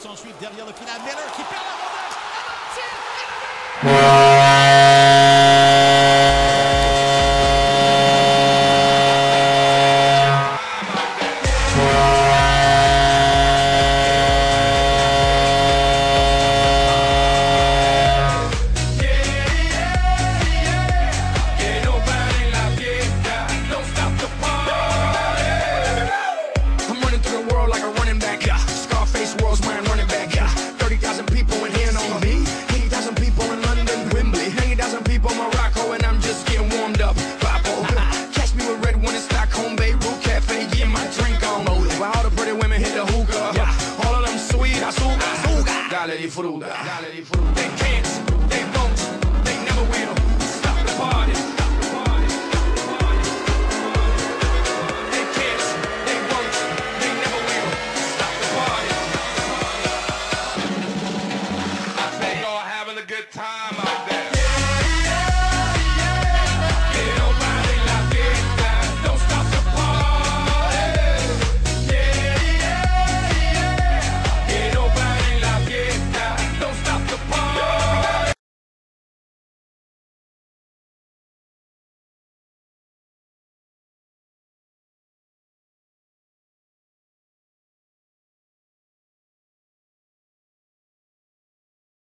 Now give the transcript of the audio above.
s'en suivent derrière le final. Miller qui perd la rondelle. Dale di fruta, dale di fruta.